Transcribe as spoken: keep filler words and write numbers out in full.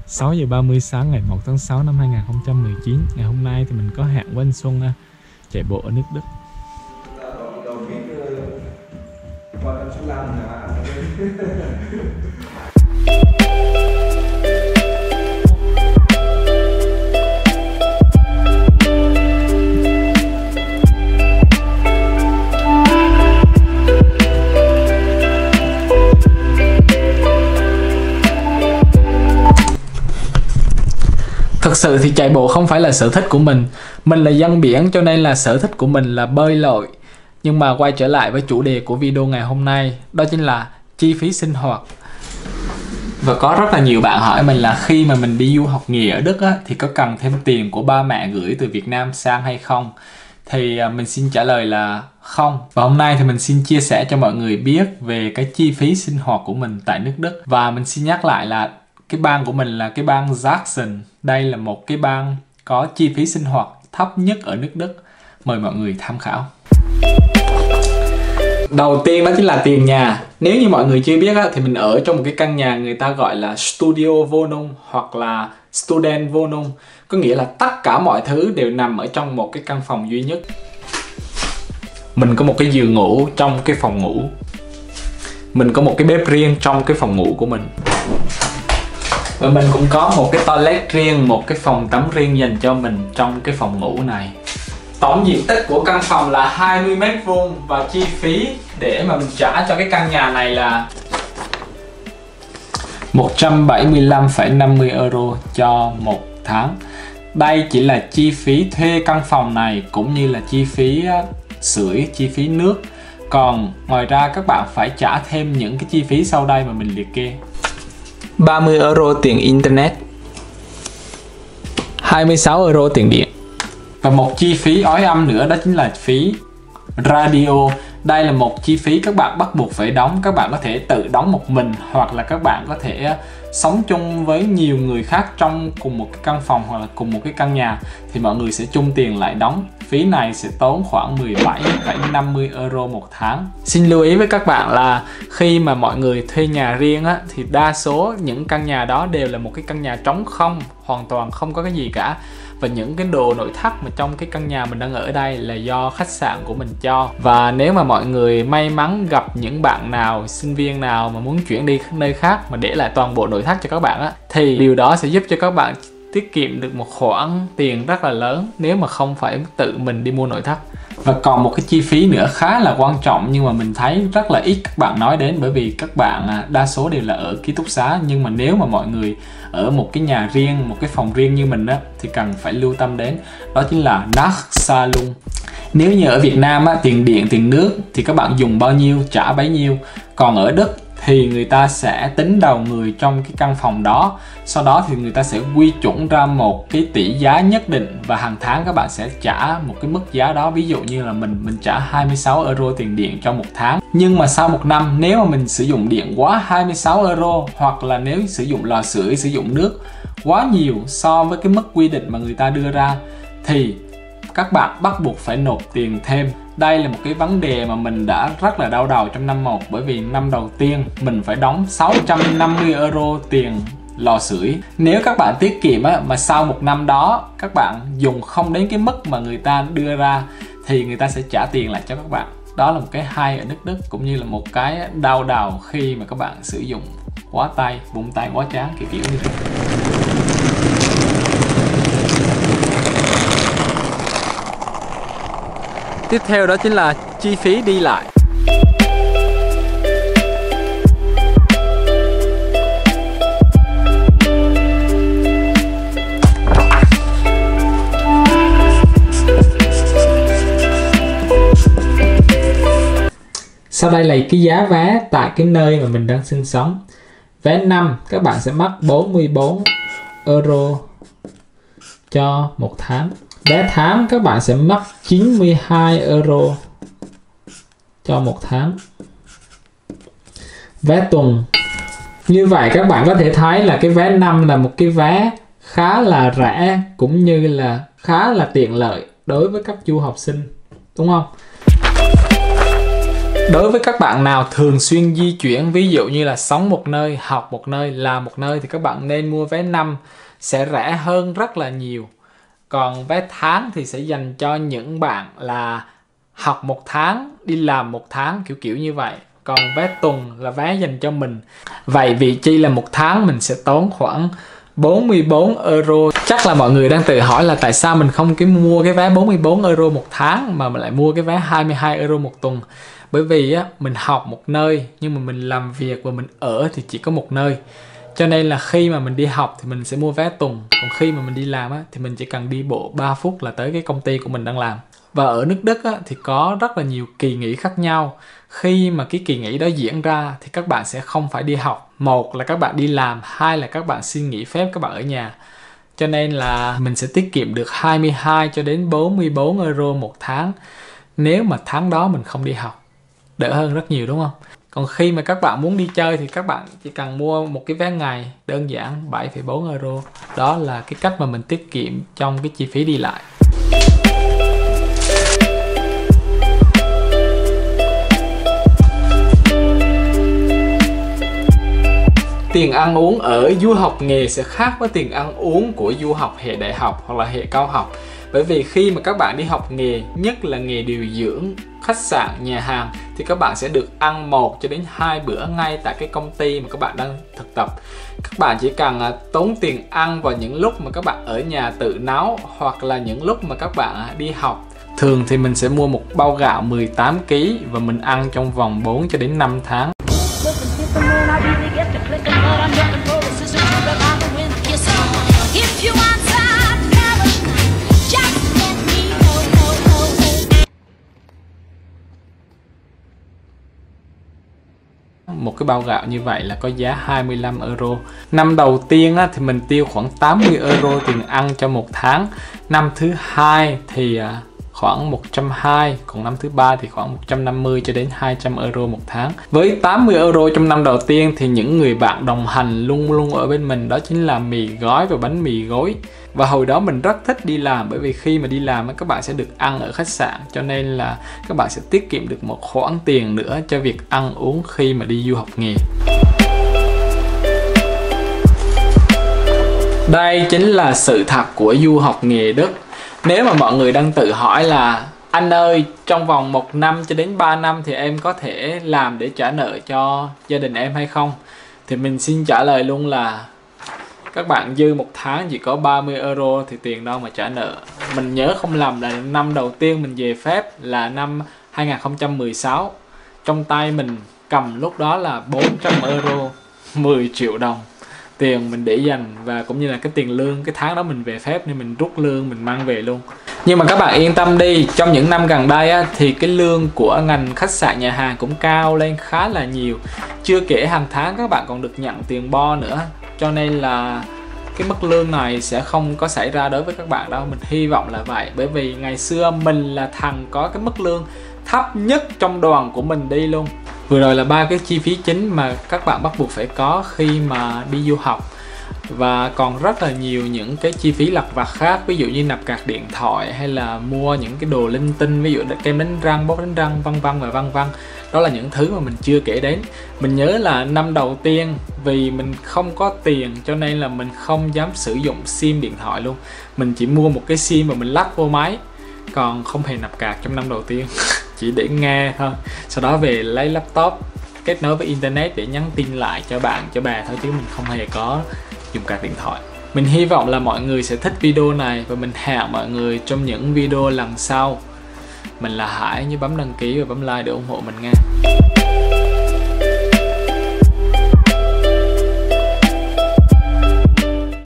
sáu giờ ba mươi sáng ngày một tháng sáu năm hai nghìn không trăm mười chín. Ngày hôm nay thì mình có hẹn với anh Xuân chạy bộ ở nước Đức. Thực sự thì chạy bộ không phải là sở thích của mình. Mình là dân biển cho nên là sở thích của mình là bơi lội. Nhưng mà quay trở lại với chủ đề của video ngày hôm nay, đó chính là chi phí sinh hoạt. Và có rất là nhiều bạn hỏi mình là khi mà mình đi du học nghề ở Đức á, thì có cần thêm tiền của ba mẹ gửi từ Việt Nam sang hay không? Thì mình xin trả lời là không. Và hôm nay thì mình xin chia sẻ cho mọi người biết về cái chi phí sinh hoạt của mình tại nước Đức. Và mình xin nhắc lại là cái bang của mình là cái bang Sachsen. Đây là một cái bang có chi phí sinh hoạt thấp nhất ở nước Đức. Mời mọi người tham khảo. Đầu tiên đó chính là tiền nhà. Nếu như mọi người chưa biết á, thì mình ở trong một cái căn nhà người ta gọi là Studio Wohnung hoặc là Student Wohnung. Có nghĩa là tất cả mọi thứ đều nằm ở trong một cái căn phòng duy nhất. Mình có một cái giường ngủ trong cái phòng ngủ. Mình có một cái bếp riêng trong cái phòng ngủ của mình. Và mình cũng có một cái toilet riêng, một cái phòng tắm riêng dành cho mình trong cái phòng ngủ này. Tổng diện tích của căn phòng là hai mươi mét vuông và chi phí để mà mình trả cho cái căn nhà này là một trăm bảy mươi lăm phẩy năm mươi euro cho một tháng. Đây chỉ là chi phí thuê căn phòng này cũng như là chi phí sưởi, chi phí nước. Còn ngoài ra các bạn phải trả thêm những cái chi phí sau đây mà mình liệt kê. ba mươi euro tiền internet, hai mươi sáu euro tiền điện. Và một chi phí ói âm nữa đó chính là phí radio. Đây là một chi phí các bạn bắt buộc phải đóng. Các bạn có thể tự đóng một mình hoặc là các bạn có thể sống chung với nhiều người khác trong cùng một cái căn phòng hoặc là cùng một cái căn nhà thì mọi người sẽ chung tiền lại đóng. Phí này sẽ tốn khoảng mười bảy phẩy năm mươi euro một tháng. Xin lưu ý với các bạn là khi mà mọi người thuê nhà riêng á, thì đa số những căn nhà đó đều là một cái căn nhà trống không, hoàn toàn không có cái gì cả. Và những cái đồ nội thất mà trong cái căn nhà mình đang ở đây là do khách sạn của mình cho. Và nếu mà mọi người may mắn gặp những bạn nào, sinh viên nào mà muốn chuyển đi nơi khác mà để lại toàn bộ nội thất cho các bạn á, thì điều đó sẽ giúp cho các bạn tiết kiệm được một khoản tiền rất là lớn nếu mà không phải tự mình đi mua nội thất. Và còn một cái chi phí nữa khá là quan trọng nhưng mà mình thấy rất là ít các bạn nói đến, bởi vì các bạn đa số đều là ở ký túc xá. Nhưng mà nếu mà mọi người ở một cái nhà riêng, một cái phòng riêng như mình á, thì cần phải lưu tâm đến, đó chính là Nachzahlung. Nếu như ở Việt Nam á, tiền điện, tiền nước thì các bạn dùng bao nhiêu trả bấy nhiêu. Còn ở Đức thì người ta sẽ tính đầu người trong cái căn phòng đó. Sau đó thì người ta sẽ quy chuẩn ra một cái tỷ giá nhất định và hàng tháng các bạn sẽ trả một cái mức giá đó. Ví dụ như là mình mình trả hai mươi sáu euro tiền điện cho một tháng. Nhưng mà sau một năm nếu mà mình sử dụng điện quá hai mươi sáu euro hoặc là nếu sử dụng lò sưởi, sử dụng nước quá nhiều so với cái mức quy định mà người ta đưa ra thì các bạn bắt buộc phải nộp tiền thêm. Đây là một cái vấn đề mà mình đã rất là đau đầu trong năm một, bởi vì năm đầu tiên mình phải đóng sáu trăm năm mươi euro tiền lò sưởi. Nếu các bạn tiết kiệm á, mà sau một năm đó các bạn dùng không đến cái mức mà người ta đưa ra thì người ta sẽ trả tiền lại cho các bạn. Đó là một cái hay ở nước Đức, cũng như là một cái đau đầu khi mà các bạn sử dụng quá tay, búng tay quá chán kiểu kiểu như thế. Tiếp theo đó chính là chi phí đi lại. Sau đây là cái giá vé tại cái nơi mà mình đang sinh sống. Vé năm các bạn sẽ mất bốn mươi bốn euro cho một tháng. Vé tháng các bạn sẽ mất chín mươi hai euro cho một tháng. Vé tuần. Như vậy các bạn có thể thấy là cái vé năm là một cái vé khá là rẻ cũng như là khá là tiện lợi đối với các du học sinh, đúng không? Đối với các bạn nào thường xuyên di chuyển, ví dụ như là sống một nơi, học một nơi, làm một nơi, thì các bạn nên mua vé năm, sẽ rẻ hơn rất là nhiều. Còn vé tháng thì sẽ dành cho những bạn là học một tháng, đi làm một tháng, kiểu kiểu như vậy. Còn vé tuần là vé dành cho mình. Vậy vị chi là một tháng mình sẽ tốn khoảng bốn mươi bốn euro. Chắc là mọi người đang tự hỏi là tại sao mình không cái mua cái vé bốn mươi bốn euro một tháng mà mình lại mua cái vé hai mươi hai euro một tuần. Bởi vì á, mình học một nơi nhưng mà mình làm việc và mình ở thì chỉ có một nơi. Cho nên là khi mà mình đi học thì mình sẽ mua vé tuần. Còn khi mà mình đi làm á, thì mình chỉ cần đi bộ ba phút là tới cái công ty của mình đang làm. Và ở nước Đức á, thì có rất là nhiều kỳ nghỉ khác nhau. Khi mà cái kỳ nghỉ đó diễn ra thì các bạn sẽ không phải đi học. Một là các bạn đi làm, hai là các bạn xin nghỉ phép các bạn ở nhà. Cho nên là mình sẽ tiết kiệm được hai mươi hai cho đến bốn mươi bốn euro một tháng nếu mà tháng đó mình không đi học. Đỡ hơn rất nhiều đúng không? Còn khi mà các bạn muốn đi chơi thì các bạn chỉ cần mua một cái vé ngày đơn giản bảy phẩy bốn euro. Đó là cái cách mà mình tiết kiệm trong cái chi phí đi lại. Tiền ăn uống ở du học nghề sẽ khác với tiền ăn uống của du học hệ đại học hoặc là hệ cao học. Bởi vì khi mà các bạn đi học nghề, nhất là nghề điều dưỡng, khách sạn, nhà hàng, thì các bạn sẽ được ăn một cho đến hai bữa ngay tại cái công ty mà các bạn đang thực tập. Các bạn chỉ cần tốn tiền ăn vào những lúc mà các bạn ở nhà tự nấu hoặc là những lúc mà các bạn đi học. Thường thì mình sẽ mua một bao gạo mười tám ki lô gam và mình ăn trong vòng bốn cho đến năm tháng. Một cái bao gạo như vậy là có giá hai mươi lăm euro. Năm đầu tiên á, thì mình tiêu khoảng tám mươi euro tiền ăn cho một tháng. Năm thứ hai thì khoảng một trăm hai mươi, còn năm thứ ba thì khoảng một trăm năm mươi cho đến hai trăm euro một tháng. Với tám mươi euro trong năm đầu tiên thì những người bạn đồng hành luôn luôn ở bên mình đó chính là mì gói và bánh mì gối. Và hồi đó mình rất thích đi làm, bởi vì khi mà đi làm các bạn sẽ được ăn ở khách sạn, cho nên là các bạn sẽ tiết kiệm được một khoản tiền nữa cho việc ăn uống khi mà đi du học nghề. Đây chính là sự thật của du học nghề Đức. Nếu mà mọi người đang tự hỏi là anh ơi, trong vòng một năm cho đến ba năm thì em có thể làm để trả nợ cho gia đình em hay không? Thì mình xin trả lời luôn là các bạn dư một tháng chỉ có ba mươi euro thì tiền đâu mà trả nợ. Mình nhớ không lầm là năm đầu tiên mình về phép là năm hai nghìn không trăm mười sáu. Trong tay mình cầm lúc đó là bốn trăm euro, mười triệu đồng. Tiền mình để dành và cũng như là cái tiền lương cái tháng đó mình về phép nên mình rút lương mình mang về luôn. Nhưng mà các bạn yên tâm đi, trong những năm gần đây á, thì cái lương của ngành khách sạn nhà hàng cũng cao lên khá là nhiều. Chưa kể hàng tháng các bạn còn được nhận tiền bo nữa. Cho nên là cái mức lương này sẽ không có xảy ra đối với các bạn đâu. Mình hy vọng là vậy. Bởi vì ngày xưa mình là thằng có cái mức lương thấp nhất trong đoàn của mình đi luôn. Vừa rồi là ba cái chi phí chính mà các bạn bắt buộc phải có khi mà đi du học. Và còn rất là nhiều những cái chi phí lặt vặt khác, ví dụ như nạp card điện thoại hay là mua những cái đồ linh tinh, ví dụ kem đánh răng, bóp đánh răng, vân vân và vân vân. Đó là những thứ mà mình chưa kể đến. Mình nhớ là năm đầu tiên vì mình không có tiền cho nên là mình không dám sử dụng sim điện thoại luôn. Mình chỉ mua một cái sim và mình lắp vô máy, còn không hề nạp card trong năm đầu tiên. Chỉ để nghe thôi. Sau đó về lấy laptop kết nối với internet để nhắn tin lại cho bạn cho bè thôi, chứ mình không hề có dùng card điện thoại. Mình hy vọng là mọi người sẽ thích video này và mình hẹn mọi người trong những video lần sau. Mình là Hải, nhớ bấm đăng ký và bấm like để ủng hộ mình nha.